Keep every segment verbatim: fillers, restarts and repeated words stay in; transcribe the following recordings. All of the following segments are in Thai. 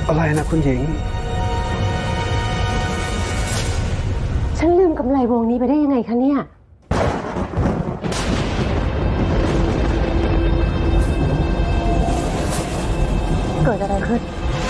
อะไรนะคุณหญิงฉันลืมกำไรวงนี้ไปได้ยังไงคะเนี่ยเกิดอะไรขึ้น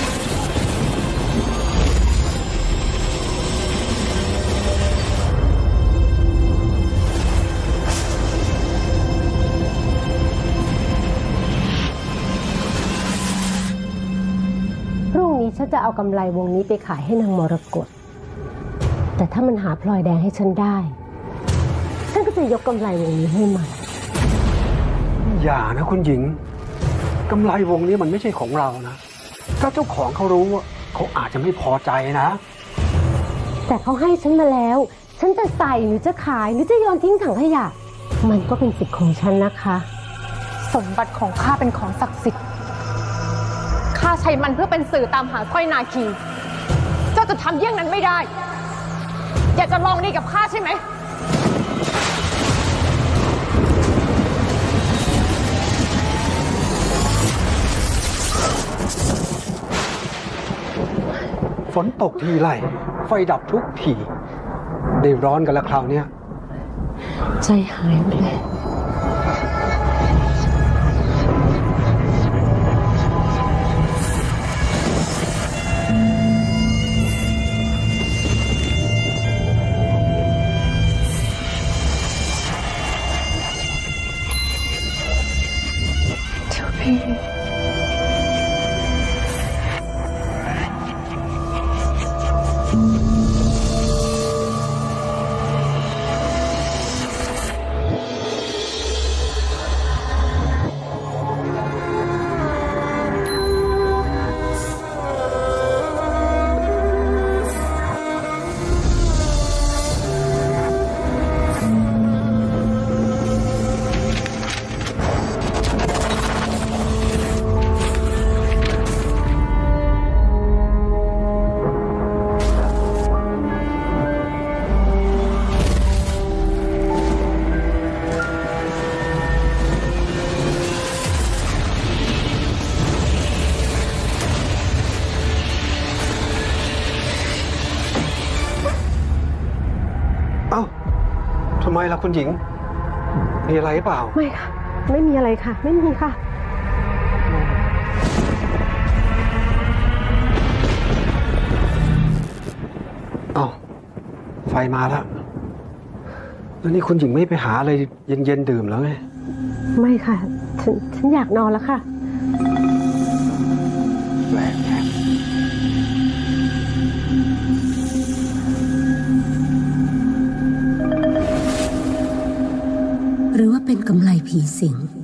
พรุ่งนี้ฉันจะเอากำไรวงนี้ไปขายให้นางมรกตแต่ถ้ามันหาพลอยแดงให้ฉันได้ฉันก็จะยกกำไรวงนี้ให้มันอย่านะคุณหญิงกำไรวงนี้มันไม่ใช่ของเรานะถ้าเจ้าของเขารู้เขาอาจจะไม่พอใจนะแต่เขาให้ฉันมาแล้วฉันจะใส่หรือจะขายหรือจะโยนทิ้งถังขยะมันก็เป็นสิทธิ์ของฉันนะคะสมบัติของข้าเป็นของศักดิ์สิทธิ์ข้าใช้มันเพื่อเป็นสื่อตามหาสร้อยนาคีเจ้าจะทำเยี่ยงนั้นไม่ได้อยากจะลองดีกับข้าใช่ไหมฝนตกทีไรไฟดับทุกทีได้ร้อนกันแล้วคราวนี้ใจหายหมดเลยเจ้าพี่เอ้าทำไมล่ะคุณหญิงมีอะไรเปล่าไม่ค่ะไม่มีอะไรค่ะไม่มีค่ะเอ้าไฟมาแล้วแล้วนี่คุณหญิงไม่ไปหาอะไรเย็นๆดื่มแล้วไงไม่ค่ะฉันฉันอยากนอนแล้วค่ะแหวนหรือว่าเป็นกำไรผีสิง